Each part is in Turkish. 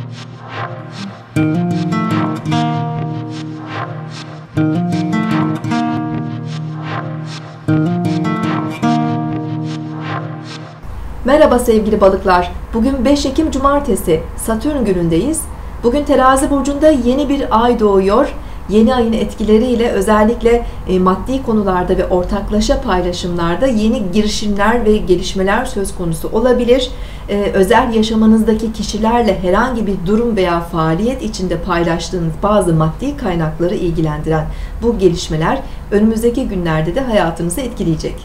Merhaba sevgili balıklar. Bugün 5 Ekim Cumartesi, Satürn günündeyiz. Bugün Terazi burcunda yeni bir ay doğuyor. Yeni ayın etkileriyle özellikle maddi konularda ve ortaklaşa paylaşımlarda yeni girişimler ve gelişmeler söz konusu olabilir. Özel yaşamınızdaki kişilerle herhangi bir durum veya faaliyet içinde paylaştığınız bazı maddi kaynakları ilgilendiren bu gelişmeler önümüzdeki günlerde de hayatınızı etkileyecek.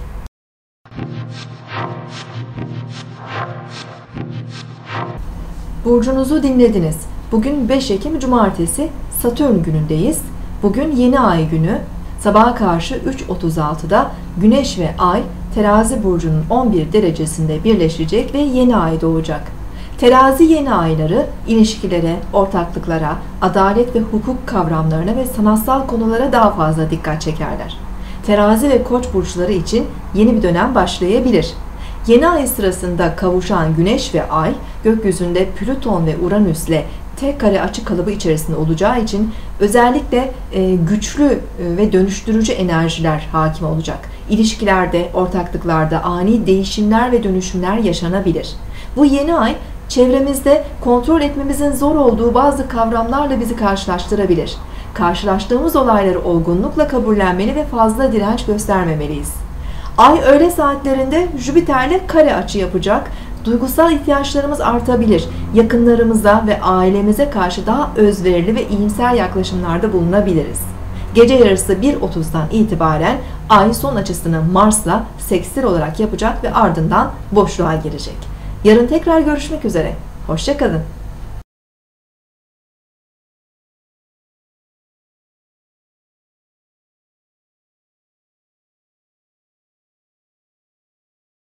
Burcunuzu dinlediniz. Bugün 5 Ekim Cumartesi, Satürn günündeyiz. Bugün yeni ay günü. Sabaha karşı 3.36'da Güneş ve Ay Terazi burcunun 11 derecesinde birleşecek ve yeni ay doğacak. Terazi yeni ayları ilişkilere, ortaklıklara, adalet ve hukuk kavramlarına ve sanatsal konulara daha fazla dikkat çekerler. Terazi ve Koç burçları için yeni bir dönem başlayabilir. Yeni ay sırasında kavuşan Güneş ve Ay, gökyüzünde Plüton ve Uranüs'le tek kare açı kalıbı içerisinde olacağı için özellikle güçlü ve dönüştürücü enerjiler hakim olacak. İlişkilerde, ortaklıklarda ani değişimler ve dönüşümler yaşanabilir. Bu yeni ay çevremizde kontrol etmemizin zor olduğu bazı kavramlarla bizi karşılaştırabilir. Karşılaştığımız olayları olgunlukla kabullenmeli ve fazla direnç göstermemeliyiz. Ay öğle saatlerinde Jüpiter'le kare açı yapacak. Duygusal ihtiyaçlarımız artabilir. Yakınlarımıza ve ailemize karşı daha özverili ve iyimser yaklaşımlarda bulunabiliriz. Gece yarısı 1.30'dan itibaren Ay son açısını Mars'la sekstil olarak yapacak ve ardından boşluğa girecek. Yarın tekrar görüşmek üzere. Hoşça kalın.